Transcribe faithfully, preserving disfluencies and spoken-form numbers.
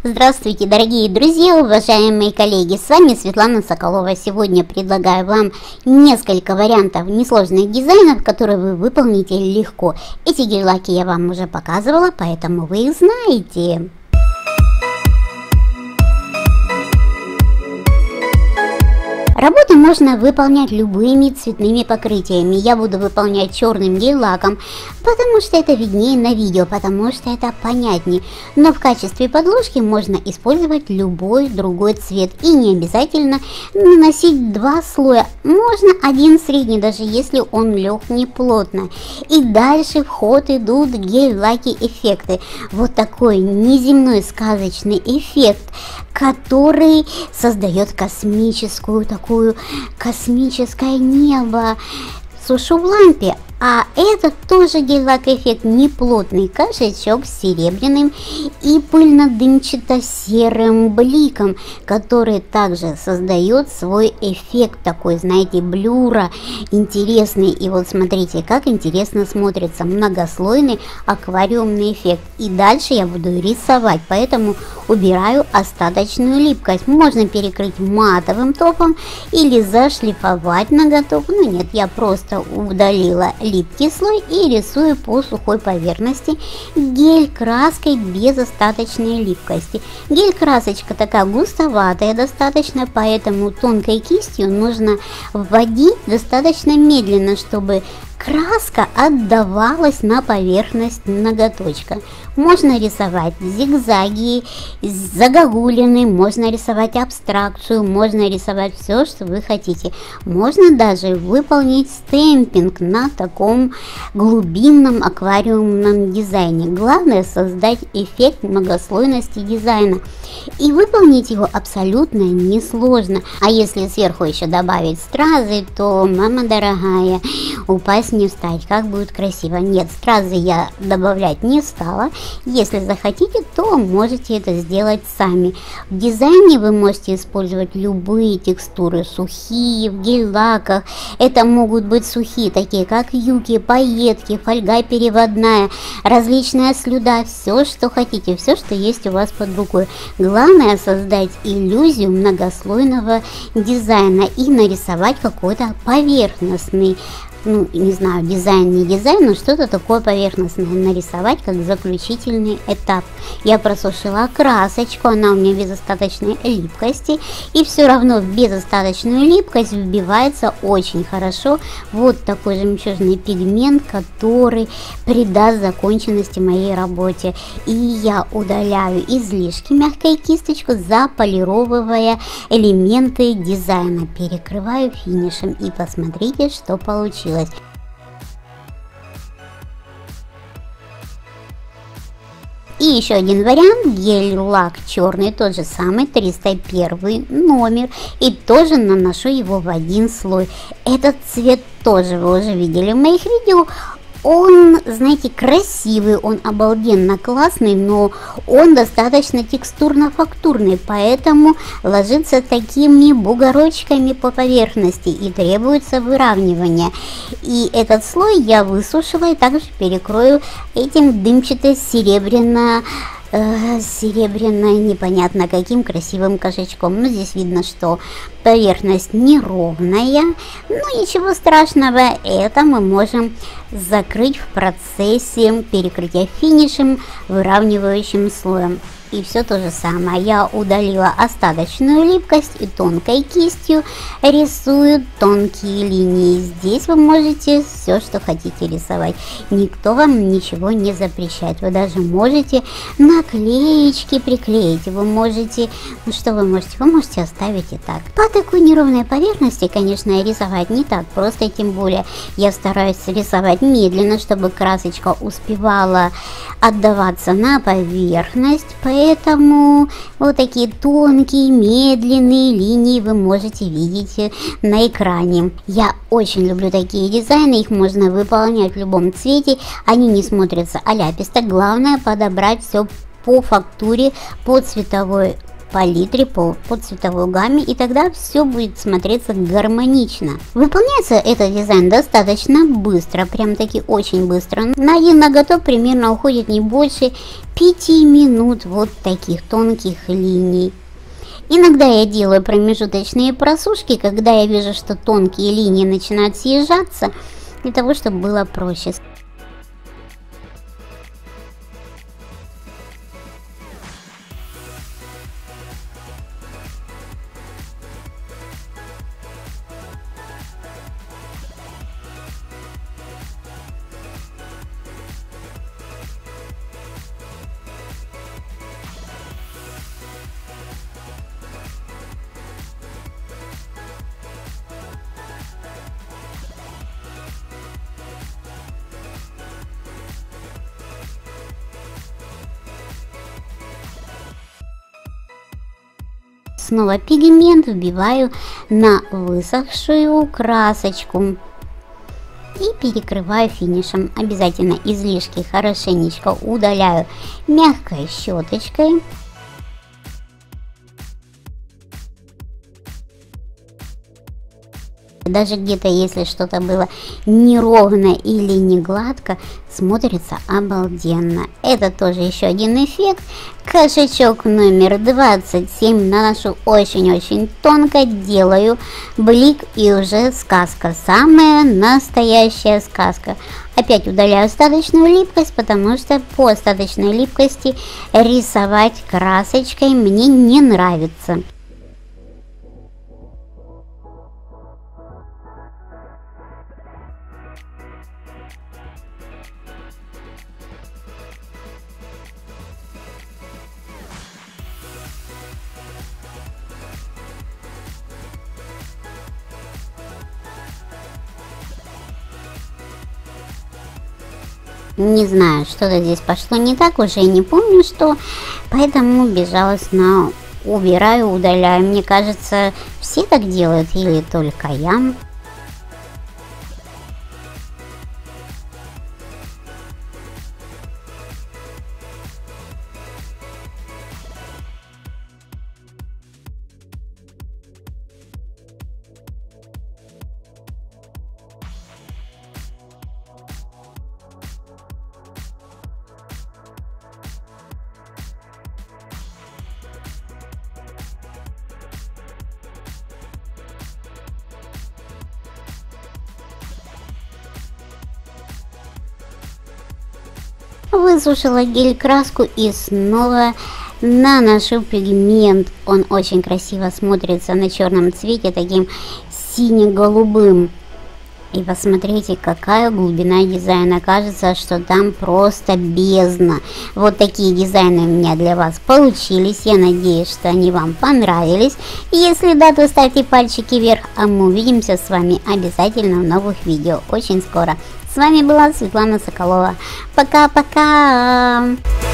Здравствуйте, дорогие друзья, уважаемые коллеги, с вами Светлана Соколова. Сегодня предлагаю вам несколько вариантов несложных дизайнов, которые вы выполните легко. Эти гель-лаки я вам уже показывала, поэтому вы их знаете. Работу можно выполнять любыми цветными покрытиями. Я буду выполнять черным гель-лаком, потому что это виднее на видео, потому что это понятнее. Но в качестве подложки можно использовать любой другой цвет. И не обязательно наносить два слоя. Можно один средний, даже если он лег не плотно. И дальше в ход идут гель-лаки эффекты. Вот такой неземной сказочный эффект, который создает космическую такую космическое небо. Сушу в лампе. А этот тоже гель-лак эффект, неплотный кошачок с серебряным и пыльно-дымчато-серым бликом, который также создает свой эффект такой, знаете, блюра, интересный. И вот смотрите, как интересно смотрится многослойный аквариумный эффект. И дальше я буду рисовать, поэтому убираю остаточную липкость. Можно перекрыть матовым топом или зашлифовать наготов. Ну нет, я просто удалила липкий слой и рисую по сухой поверхности гель краской без остаточной липкости. Гель красочка такая густоватая достаточно, поэтому тонкой кистью нужно вводить достаточно медленно, чтобы краска отдавалась на поверхность ноготочка. Можно рисовать зигзаги, загогулины, можно рисовать абстракцию, можно рисовать все, что вы хотите. Можно даже выполнить стемпинг на таком глубинном аквариумном дизайне. Главное создать эффект многослойности дизайна. И выполнить его абсолютно несложно. А если сверху еще добавить стразы, то, мама дорогая, упасть не встать, как будет красиво. Нет, стразы я добавлять не стала. Если захотите, то можете это сделать сами. В дизайне вы можете использовать любые текстуры, сухие, в гель-лаках. Это могут быть сухие, такие как юки, пайетки, фольга переводная, различная слюда, все, что хотите, все, что есть у вас под рукой. Главное создать иллюзию многослойного дизайна и нарисовать какой-то поверхностный, ну, не знаю, дизайн, не дизайн, но что-то такое поверхностное нарисовать, как заключительный этап. Я просушила красочку, она у меня без остаточной липкости, и все равно в безостаточную липкость вбивается очень хорошо вот такой жемчужный пигмент, который придаст законченности моей работе. И я удаляю излишки мягкой кисточкой, заполировывая элементы дизайна, перекрываю финишем, и посмотрите, что получилось. И еще один вариант, гель-лак черный, тот же самый, триста один номер, и тоже наношу его в один слой. Этот цвет тоже вы уже видели в моих видео. Он, знаете, красивый, он обалденно классный, но он достаточно текстурно-фактурный, поэтому ложится такими бугорочками по поверхности и требуется выравнивание. И этот слой я высушила и также перекрою этим дымчато-серебряно серебряной, непонятно каким красивым кошачком. Но здесь видно, что поверхность неровная, но ничего страшного, это мы можем закрыть в процессе перекрытия финишем, выравнивающим слоем. И все то же самое. Я удалила остаточную липкость и тонкой кистью рисую тонкие линии. Здесь вы можете все, что хотите рисовать. Никто вам ничего не запрещает. Вы даже можете наклеечки приклеить. Вы можете, ну что вы можете? Вы можете оставить и так. По такой неровной поверхности, конечно, рисовать не так просто, тем более я стараюсь рисовать медленно, чтобы красочка успевала отдаваться на поверхность. Поэтому вот такие тонкие, медленные линии вы можете видеть на экране. Я очень люблю такие дизайны, их можно выполнять в любом цвете, они не смотрятся аляписто. Главное подобрать все по фактуре, по цветовой палитре, по, по цветовой гамме, и тогда все будет смотреться гармонично. Выполняется этот дизайн достаточно быстро, прям таки очень быстро. На один ноготок примерно уходит не больше пяти минут вот таких тонких линий. Иногда я делаю промежуточные просушки, когда я вижу, что тонкие линии начинают съезжаться, для того, чтобы было проще. Снова пигмент вбиваю на высохшую красочку и перекрываю финишем. Обязательно излишки хорошенечко удаляю мягкой щеточкой. Даже где-то, если что-то было неровно или не гладко, смотрится обалденно. Это тоже еще один эффект. Кошачок номер двадцать семь. Наношу очень-очень тонко, делаю блик, и уже сказка. Самая настоящая сказка. Опять удаляю остаточную липкость, потому что по остаточной липкости рисовать красочкой мне не нравится. Не знаю, что-то здесь пошло не так, уже не помню что, поэтому безжалостно убираю, удаляю. Мне кажется, все так делают или только я. Высушила гель-краску и снова наношу пигмент. Он очень красиво смотрится на черном цвете, таким сине-голубым. И посмотрите, какая глубина дизайна. Кажется, что там просто бездна. Вот такие дизайны у меня для вас получились. Я надеюсь, что они вам понравились. Если да, то ставьте пальчики вверх. А мы увидимся с вами обязательно в новых видео очень скоро. С вами была Светлана Соколова. Пока-пока!